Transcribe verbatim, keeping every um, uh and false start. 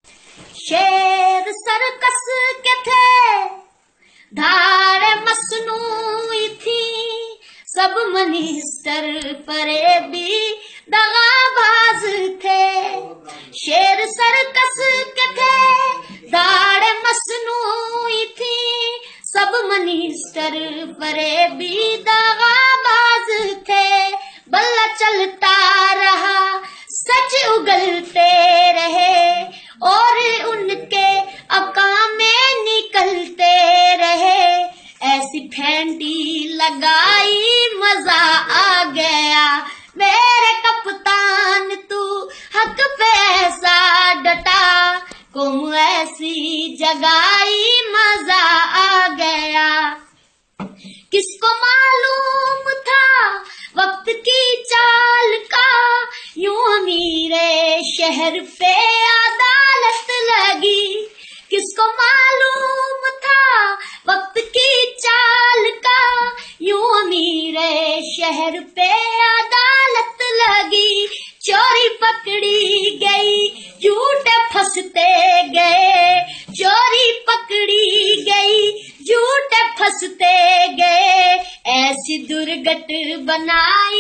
शेर सर्कस के थे, धारे मसनूई थी, सब मनिस्टर परे भी दगाबाज थे। शेर सर्कस के थे, धारे मसनूई थी, सब मनिस्टर परे भी दगाबाज थे। बल्ला चलता रहा, सच उगलते रहे और उनके अकामे निकलते रहे। ऐसी फेंटी लगाई मजा आ गया, मेरे कप्तान तू हक पे ऐसा डटा, कौम ऐसी जगाई मजा आ गया। किसको मालूम था वक्त की चाल का, यूं अमीरे शहर पे अदालत लगी। किसको मालूम था वक्त की चाल का, यूं अमीरे शहर पे अदालत लगी। चोरी पकड़ी गई, झूठे फंसते गए, चोरी पकड़ी गई, झूठे फंसते गए। ऐसी दुर्घट बनाई